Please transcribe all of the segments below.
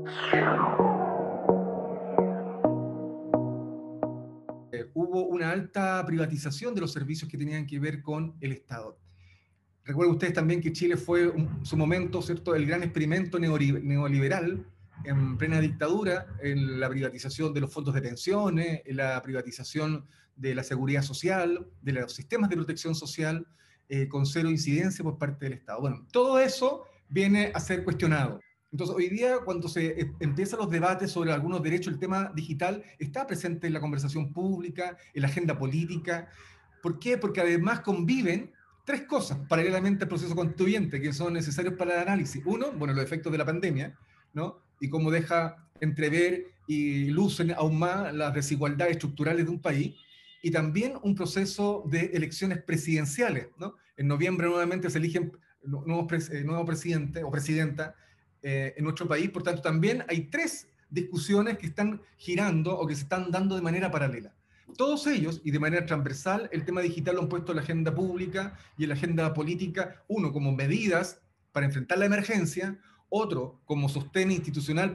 Hubo una alta privatización de los servicios que tenían que ver con el Estado. Recuerden ustedes también que Chile fue en su momento, ¿cierto?, el gran experimento neoliberal en plena dictadura, en la privatización de los fondos de pensiones, en la privatización de la seguridad social, de los sistemas de protección social, con cero incidencia por parte del Estado. Bueno, todo eso viene a ser cuestionado. Entonces, hoy día, cuando se empiezan los debates sobre algunos derechos, el tema digital está presente en la conversación pública, en la agenda política. ¿Por qué? Porque además conviven tres cosas paralelamente al proceso constituyente que son necesarios para el análisis. Uno, bueno, los efectos de la pandemia, ¿no? Y cómo deja entrever y lucen aún más las desigualdades estructurales de un país. Y también un proceso de elecciones presidenciales, ¿no? En noviembre nuevamente se eligen nuevo presidente o presidenta en nuestro país. Por tanto, también hay tres discusiones que están girando o que se están dando de manera paralela. Todos ellos, y de manera transversal, el tema digital lo han puesto en la agenda pública y en la agenda política, uno como medidas para enfrentar la emergencia, otro como sostén institucional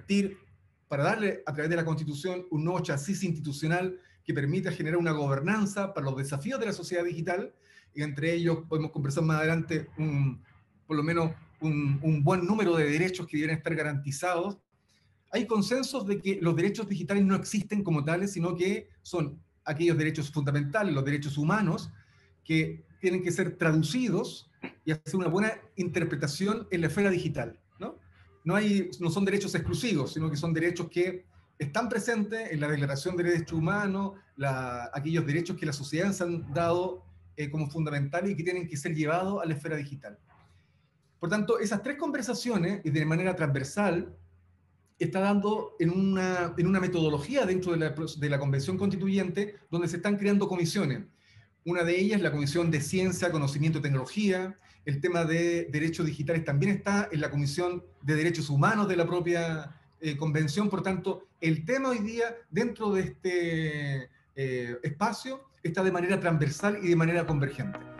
para darle a través de la Constitución un nuevo chasis institucional que permita generar una gobernanza para los desafíos de la sociedad digital, y entre ellos podemos conversar más adelante por lo menos un buen número de derechos que deben estar garantizados. Hay consensos de que los derechos digitales no existen como tales, sino que son aquellos derechos fundamentales, los derechos humanos, que tienen que ser traducidos y hacer una buena interpretación en la esfera digital, ¿no? No son derechos exclusivos, sino que son derechos que están presentes en la Declaración de Derechos Humanos, aquellos derechos que la sociedad se han dado como fundamentales y que tienen que ser llevados a la esfera digital. Por tanto, esas tres conversaciones, y de manera transversal, está dando en una metodología dentro de la Convención Constituyente, donde se están creando comisiones. Una de ellas, la Comisión de Ciencia, Conocimiento y Tecnología. El tema de derechos digitales también está en la Comisión de Derechos Humanos de la propia Convención. Por tanto, el tema hoy día, dentro de este espacio, está de manera transversal y de manera convergente.